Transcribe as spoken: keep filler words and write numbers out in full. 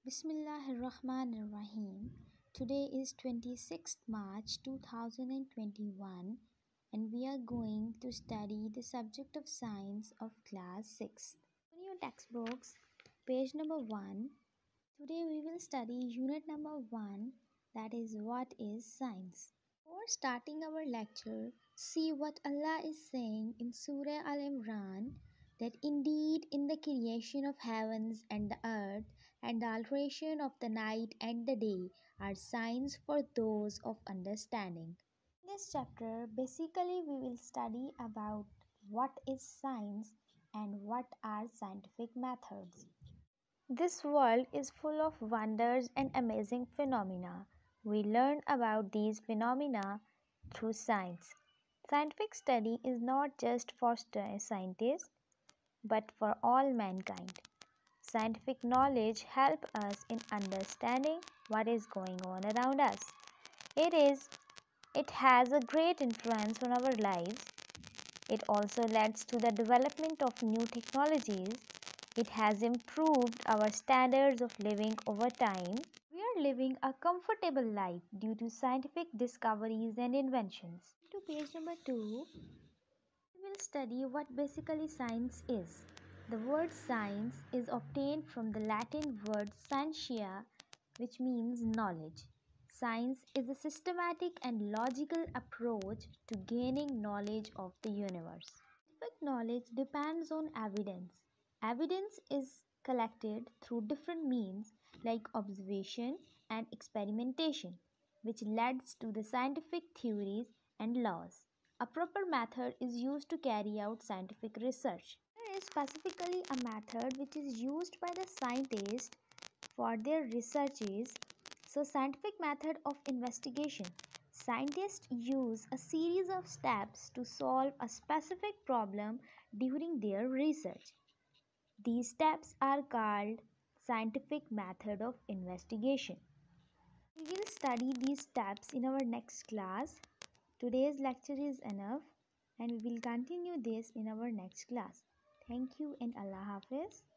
Bismillahirrahmanirrahim. Today is twenty-sixth March two thousand twenty-one and we are going to study the subject of science of class sixth. In your textbooks, page number one, today we will study unit number one, that is what is science. Before starting our lecture, see what Allah is saying in Surah Al-Imran, that indeed in the creation of heavens and the earth and the alteration of the night and the day are signs for those of understanding. In this chapter, basically we will study about what is science and what are scientific methods. This world is full of wonders and amazing phenomena. We learn about these phenomena through science. Scientific study is not just for scientists but for all mankind. Scientific knowledge helps us in understanding what is going on around us. It is it has a great influence on our lives. It also leads to the development of new technologies. It has improved our standards of living over time. We are living a comfortable life due to scientific discoveries and inventions. To page number two, we will study what basically science is. The word science is obtained from the Latin word scientia, which means knowledge. Science is a systematic and logical approach to gaining knowledge of the universe. Scientific knowledge depends on evidence. Evidence is collected through different means like observation and experimentation, which leads to the scientific theories and laws. A proper method is used to carry out scientific research. There is specifically a method which is used by the scientists for their researches. So, scientific method of investigation. Scientists use a series of steps to solve a specific problem during their research. These steps are called scientific method of investigation. We will study these steps in our next class. Today's lecture is enough and we will continue this in our next class. Thank you and Allah Hafiz.